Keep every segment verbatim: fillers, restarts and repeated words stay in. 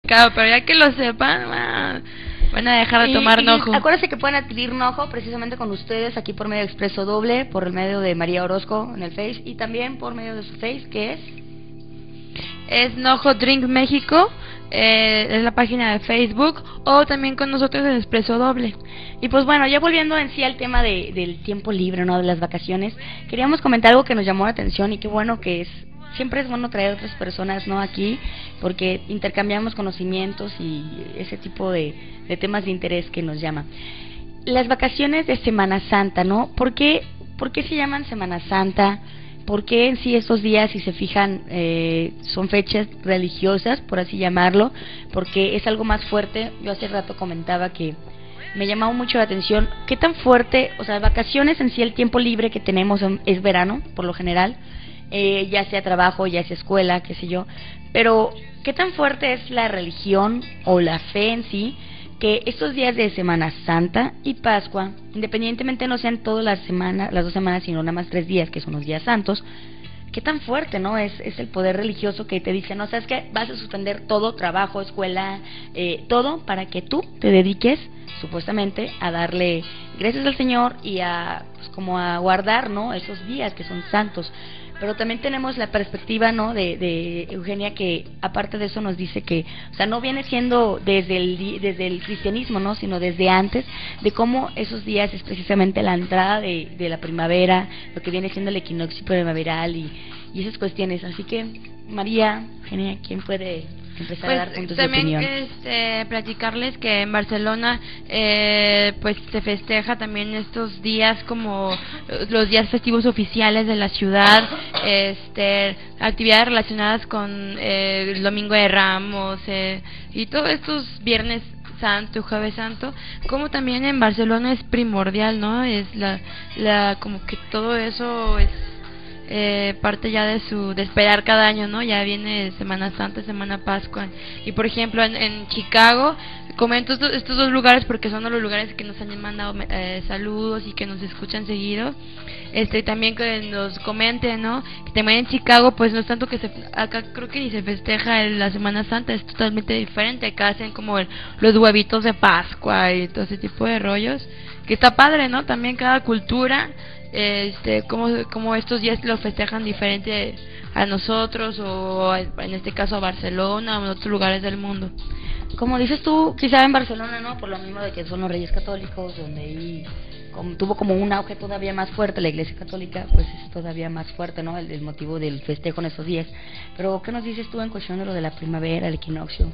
significado, pero ya que lo sepan, ah, van a dejar de y, tomar y Nojo. Acuérdense que pueden adquirir Nojo precisamente con ustedes aquí por medio de Expreso Doble, por el medio de María Orozco en el Face y también por medio de su Face, que es... Es Nojo Drink México, eh, es la página de Facebook, o también con nosotros en Expreso Doble. Y pues bueno, ya volviendo en sí al tema de, del tiempo libre, ¿no? De las vacaciones, queríamos comentar algo que nos llamó la atención y qué bueno que es, siempre es bueno traer a otras personas, ¿no? Aquí, porque intercambiamos conocimientos y ese tipo de, de temas de interés que nos llama. Las vacaciones de Semana Santa, ¿no? ¿Por qué, por qué se llaman Semana Santa? ¿Por qué en sí estos días, si se fijan, eh, son fechas religiosas, por así llamarlo? Porque es algo más fuerte. Yo hace rato comentaba que me llamaba mucho la atención qué tan fuerte, o sea, vacaciones en sí, el tiempo libre que tenemos es verano, por lo general, eh, ya sea trabajo, ya sea escuela, qué sé yo, pero qué tan fuerte es la religión o la fe en sí, que estos días de Semana Santa y Pascua, independientemente no sean todas las semanas, las dos semanas, sino nada más tres días, que son los días santos, qué tan fuerte, ¿no? Es, es el poder religioso que te dice, no, ¿sabes qué? Vas a suspender todo, trabajo, escuela, eh, todo, para que tú te dediques, supuestamente, a darle gracias al Señor y a, pues, como a guardar, ¿no? Esos días que son santos. Pero también tenemos la perspectiva, ¿no? De, de Eugenia, que aparte de eso nos dice que, o sea, no viene siendo desde el desde el cristianismo, ¿no? Sino desde antes, de cómo esos días es precisamente la entrada de, de la primavera, lo que viene siendo el equinoccio primaveral y, y esas cuestiones. Así que, María, Eugenia, ¿quién puede empezar pues, a dar puntos también, de opinión? Este, platicarles que en Barcelona eh, pues se festeja también estos días como los días festivos oficiales de la ciudad, este, actividades relacionadas con eh, el Domingo de Ramos eh, y todos estos viernes Santo, Jueves Santo, como también en Barcelona es primordial, ¿no? Es la, la como que todo eso es Eh, parte ya de su de esperar cada año, ¿no? Ya viene Semana Santa, Semana Pascua. Y por ejemplo en, en Chicago, comento estos, estos dos lugares porque son los lugares que nos han mandado eh, saludos y que nos escuchan seguido. Este, también que nos comenten, ¿no? Que también en Chicago pues no es tanto que se, acá creo que ni se festeja la Semana Santa, es totalmente diferente. Acá hacen como el, los huevitos de Pascua y todo ese tipo de rollos, que está padre, ¿no? También cada cultura, este, como, como estos días lo festejan diferente a nosotros, o en este caso a Barcelona o en otros lugares del mundo. Como dices tú, quizá en Barcelona, ¿no? Por lo mismo de que son los Reyes Católicos, donde ahí como, tuvo como un auge todavía más fuerte la Iglesia Católica, pues es todavía más fuerte, ¿no? El, el motivo del festejo en esos días. Pero, ¿qué nos dices tú en cuestión de lo de la primavera, el equinoccio?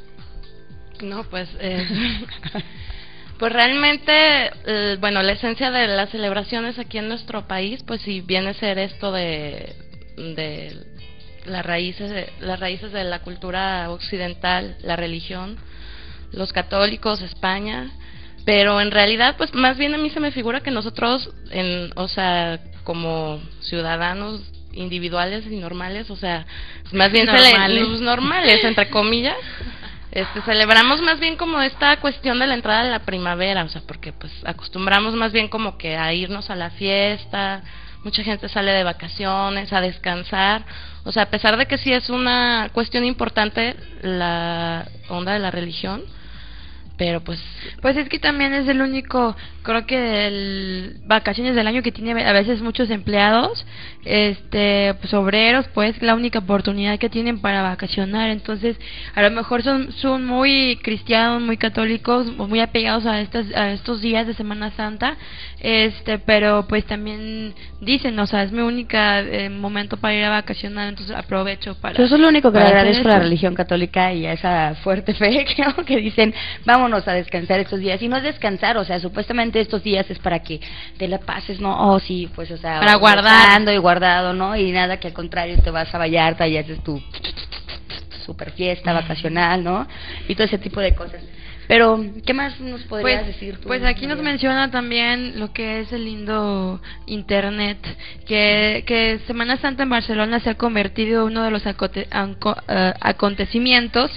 No, pues... Eh... Pues realmente, eh, bueno, la esencia de las celebraciones aquí en nuestro país, pues si viene a ser esto de, de las raíces, de, las raíces de la cultura occidental, la religión, los católicos, España, pero en realidad, pues más bien a mí se me figura que nosotros, en, o sea, como ciudadanos individuales y normales, o sea, más bien normales, los normales entre comillas. Este, celebramos más bien como esta cuestión de la entrada de la primavera, o sea, porque pues acostumbramos más bien como que a irnos a la fiesta, mucha gente sale de vacaciones, a descansar, o sea, a pesar de que sí es una cuestión importante la onda de la religión, pero pues... Pues es que también es el único, creo que el vacaciones del año que tiene a veces muchos empleados, este, pues obreros, pues la única oportunidad que tienen para vacacionar. Entonces a lo mejor son son muy cristianos, muy católicos, muy apegados a estas a estos días de Semana Santa, este, pero pues también dicen, o sea, es mi única eh, momento para ir a vacacionar, entonces aprovecho para... Yo soy lo único que le agradezco a la eso. religión católica y a esa fuerte fe que, que dicen, vámonos a descansar estos días. Y no es descansar, o sea, supuestamente estos días es para que te la pases, ¿no? Oh, sí, pues, o sea, para guardar y guardado, ¿no? Y nada, que al contrario, te vas a Vallarta y haces tu super fiesta vacacional, ¿no? Y todo ese tipo de cosas. Pero, ¿qué más nos podrías pues, decir tú? Pues aquí nos menciona también lo que es el lindo internet, que, que Semana Santa en Barcelona se ha convertido en uno de los acote, anco, uh, acontecimientos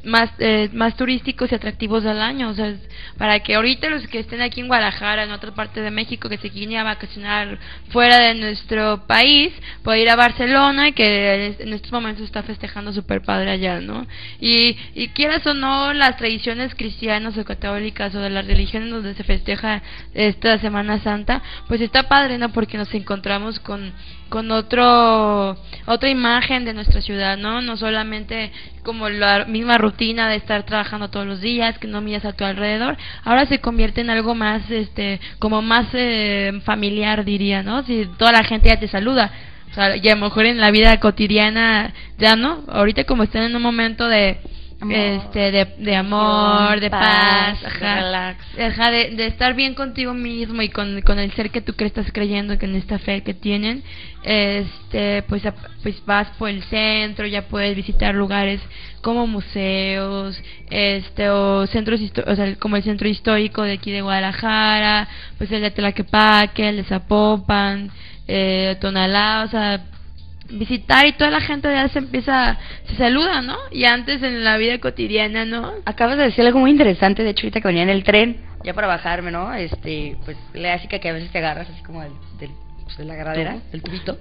más eh, más turísticos y atractivos del año, o sea, para que ahorita los que estén aquí en Guadalajara, en otra parte de México, que se quieren ir a vacacionar fuera de nuestro país, pueda ir a Barcelona, y que en estos momentos está festejando súper padre allá, ¿no? Y, y quieras o no, las tradiciones cristianas o católicas o de las religiones donde se festeja esta Semana Santa, pues está padre, ¿no? Porque nos encontramos con con otro otra imagen de nuestra ciudad, ¿no? No solamente como la misma rutina de estar trabajando todos los días, que no miras a tu alrededor, ahora se convierte en algo más, este, como más eh, familiar, diría, ¿no? Si toda la gente ya te saluda, o sea, y a lo mejor en la vida cotidiana ya no, ahorita como están en un momento de Amor, este de, de amor, de paz, paz ajá, de relax, ajá, de, de estar bien contigo mismo y con, con el ser que tú crees, estás creyendo, que en esta fe que tienen, este pues pues vas por el centro, ya puedes visitar lugares como museos, este o centros, o sea, como el centro histórico de aquí de Guadalajara, pues el de Tlaquepaque, el de Zapopan, eh, Tonalá, o sea, visitar, y toda la gente ya se empieza, se saluda, ¿no? Y antes en la vida cotidiana, ¿no? Acabas de decir algo muy interesante, de hecho ahorita que venía en el tren, ya para bajarme, ¿no? Este, pues la clásica que a veces te agarras así como del, del pues, de la agarradera, ¿Tubo? del tubito,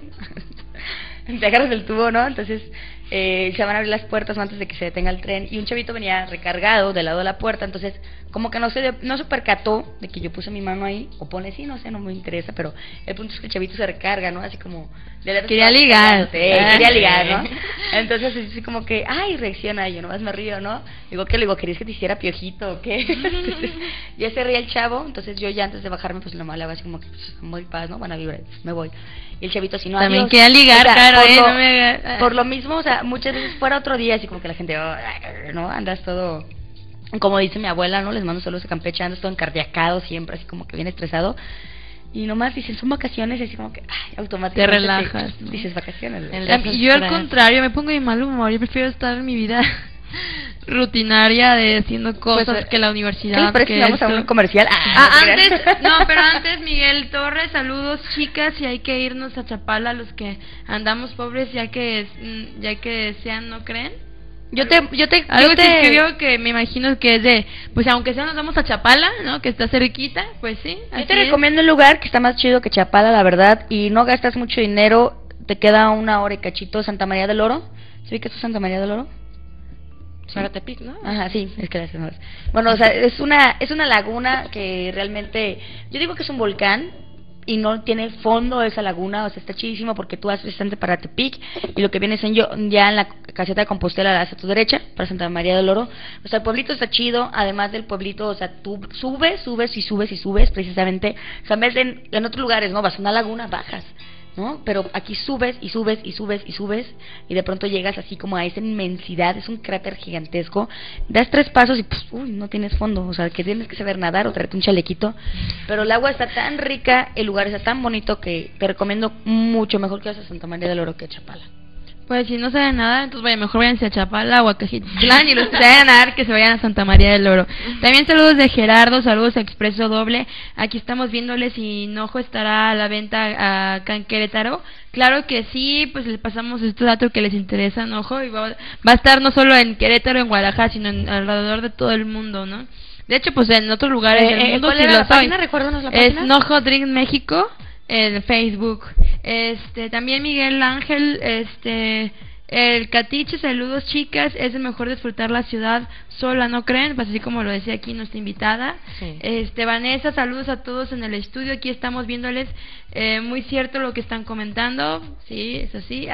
te agarras del tubo, ¿no? Entonces eh, se van a abrir las puertas antes de que se detenga el tren, y un chavito venía recargado del lado de la puerta, entonces como que no se no se percató de que yo puse mi mano ahí, o pone sí, no sé, no me interesa, pero el punto es que el chavito se recarga, ¿no? Así como de quería ligar, sí, quería ligar, ¿no? Entonces así como que, ay, reacciona, y yo nomás me río, ¿no? Digo, ¿qué? Le digo, ¿querías que te hiciera piojito o qué? Entonces, ya se ría el chavo, entonces yo ya antes de bajarme, pues nomás le hago así como que, pues, muy paz, ¿no? Buena vibra, me voy. Y el chavito así, no, también adiós. quería ligar, o sea, claro, por, eh, lo, no me... por lo mismo, o sea, muchas veces fuera otro día, así como que la gente, oh, ¿no? Andas todo, como dice mi abuela, ¿no? Les mando saludos a Campeche, andas todo encardiacado siempre, así como que bien estresado. Y nomás dicen, son vacaciones, y así como que, ay, automáticamente te relajas, te, ¿no? Dices vacaciones. Y yo al contrario, me pongo de mal humor, yo prefiero estar en mi vida rutinaria de haciendo cosas, pues, que la universidad, ¿qué que vamos a un comercial? Ah, ah, antes, no, pero antes Miguel Torres, saludos chicas, y hay que irnos a Chapala los que andamos pobres, ya que ya que desean, ¿no creen? Yo te, yo te, algo yo te que escribió que me imagino que es de, pues aunque sea nos vamos a Chapala, ¿no? Que está cerquita, pues sí. Yo te recomiendo un lugar que está más chido que Chapala, la verdad, y no gastas mucho dinero, te queda una hora y cachito, Santa María del Oro. ¿Sí que es Santa María del Oro? Sí. Para Tepic, ¿no? Ajá, sí, es que las demás. Bueno, o sea, es una, es una laguna que realmente, yo digo que es un volcán, y no tiene fondo esa laguna, o sea, está chidísimo porque tú vas precisamente para Tepic, y lo que viene en yo, ya en la caseta de Compostela la das a tu derecha, para Santa María del Oro. O sea, el pueblito está chido, además del pueblito, o sea, tú subes, subes y subes y subes, precisamente, o sea, en vez de en, en otros lugares, ¿no? Vas a una laguna, bajas, ¿no? Pero aquí subes y subes y subes y subes, y de pronto llegas así como a esa inmensidad, es un cráter gigantesco, das tres pasos y pues, uy, no tienes fondo, o sea, que tienes que saber nadar o traerte un chalequito, pero el agua está tan rica, el lugar está tan bonito que te recomiendo mucho, mejor que vas a Santa María del Oro que a Chapala. Pues si no saben nada, entonces vaya, mejor váyanse a Chapala o a Cajitlán, y los que saben nadar, que se vayan a Santa María del Oro. También saludos de Gerardo, saludos a Expreso Doble. Aquí estamos viéndoles si Hinojo estará a la venta acá en Querétaro. Claro que sí, pues les pasamos este dato que les interesa, Hinojo, y va, va a estar no solo en Querétaro, en Guadalajara, sino en, alrededor de todo el mundo, ¿no? De hecho, pues en otros lugares eh, del mundo, ¿cuál si era lo la página? Recuérdanos la página. Es Hinojo Drink México en Facebook. Este, también Miguel Ángel, este, el Catiche, saludos chicas, es mejor disfrutar la ciudad sola, ¿no creen? Pues así como lo decía aquí nuestra invitada. Sí. Este, Vanessa, saludos a todos en el estudio, aquí estamos viéndoles, eh, muy cierto lo que están comentando, sí, es así.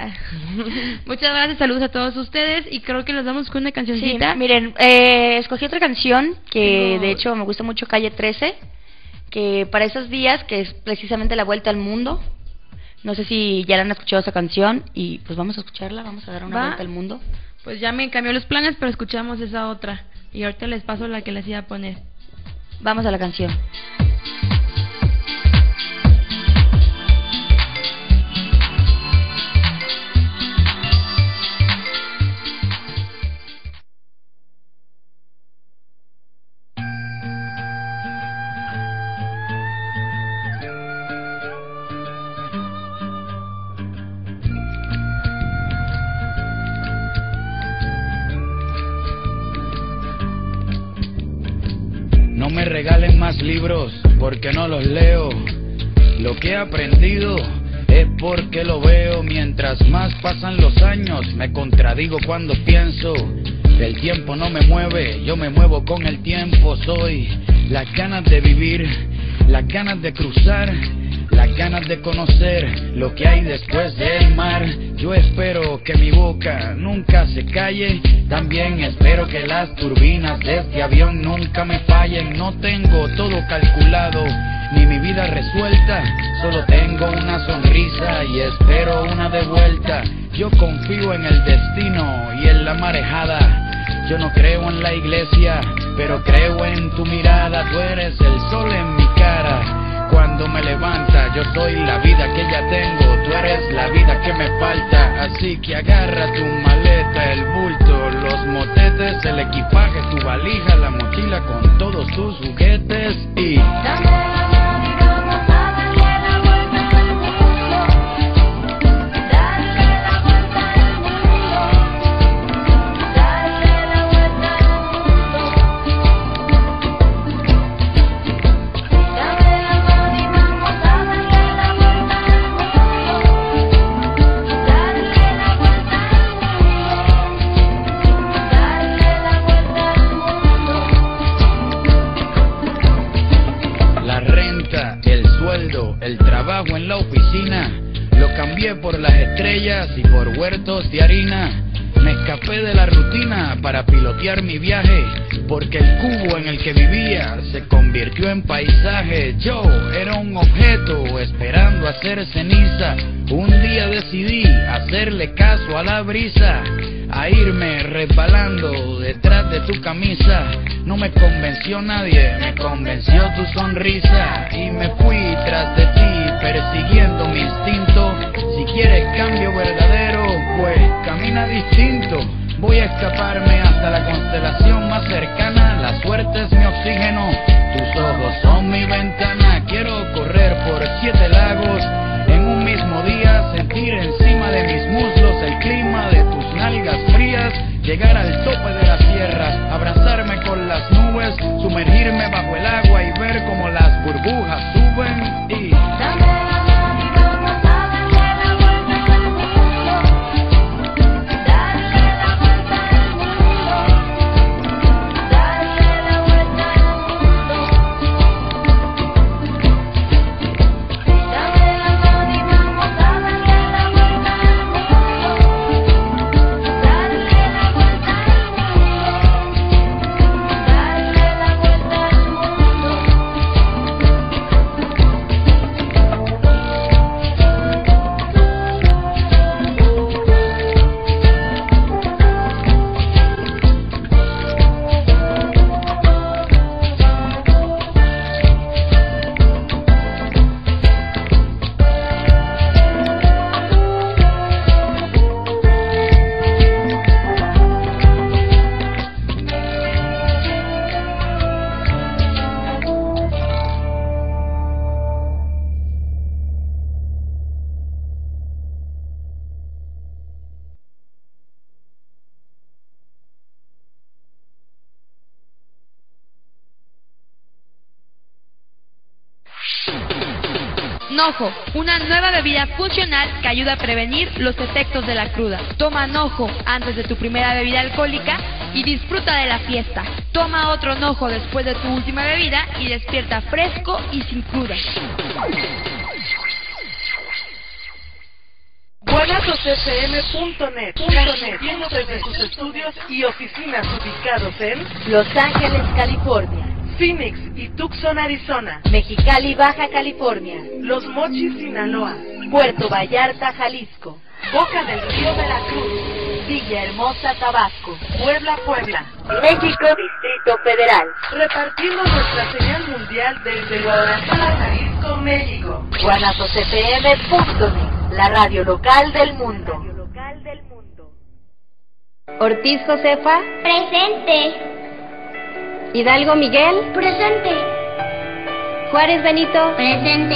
Muchas gracias, saludos a todos ustedes, y creo que los damos con una cancioncita. Sí, miren, eh, escogí otra canción que Tengo... de hecho me gusta mucho, Calle trece, que para esos días, que es precisamente la vuelta al mundo. No sé si ya la han escuchado esa canción, y pues vamos a escucharla, vamos a dar una ¿Va? vuelta al mundo. Pues ya me cambió los planes, pero escuchamos esa otra, y ahorita les paso la que les iba a poner. Vamos a la canción. regalen más libros porque no los leo. Lo que he aprendido es porque lo veo. Mientras más pasan los años me contradigo cuando pienso. El tiempo no me mueve, yo me muevo con el tiempo. Soy las ganas de vivir, las ganas de cruzar, las ganas de conocer lo que hay después del mar. Yo espero que mi boca nunca se calle. También espero que las turbinas de este avión nunca me fallen. No tengo todo calculado, ni mi vida resuelta. Solo tengo una sonrisa y espero una de vuelta. Yo confío en el destino y en la marejada. Yo no creo en la iglesia, pero creo en tu mirada. Tú eres el sol en mi cara cuando me levanta. Yo soy la vida que ya tengo, tú eres la vida que me falta. Así que agarra tu maleta, el bulto, los motetes, el equipaje, tu valija, la mochila con todos tus juguetes y... El trabajo en la oficina lo cambié por las estrellas y por huertos de harina. Me escapé de la rutina para pilotear mi viaje, porque el cubo en el que vivía se convirtió en paisaje. Yo era un objeto esperando a ser ceniza. Un día decidí hacerle caso a la brisa, a irme resbalando detrás de tu camisa. No me convenció nadie, me convenció tu sonrisa. Y me fui tras de ti, persiguiendo mi instinto. Si quieres cambio verdadero, pues camina distinto. Voy a escaparme hasta la constelación más cercana. La suerte es mi oxígeno, tus ojos son mi ventana. Quiero correr por siete lagos en un mismo día, sentir encima de mis muslos el clima de tus nalgas frías, llegar al tope de las sierras, abrazarme con las nubes, sumergirme bajo el agua y ver cómo las burbujas suben y... Nojo, una nueva bebida funcional que ayuda a prevenir los efectos de la cruda. Toma Nojo antes de tu primera bebida alcohólica y disfruta de la fiesta. Toma otro Nojo después de tu última bebida y despierta fresco y sin cruda. Guanatos F M punto net, transmitiendo desde sus estudios y oficinas ubicados en Los Ángeles, California, Phoenix y Tucson, Arizona, Mexicali, Baja California, Los Mochis, Sinaloa, Puerto Vallarta, Jalisco, Boca del Río Veracruz, Villahermosa, Tabasco, Puebla, Puebla, México, Distrito Federal. Repartiendo nuestra señal mundial desde Guadalajara, Jalisco, México. Guanatos F M punto net, la radio local del mundo. Ortiz Josefa, presente. Hidalgo Miguel, Presente. Juárez Benito, Presente.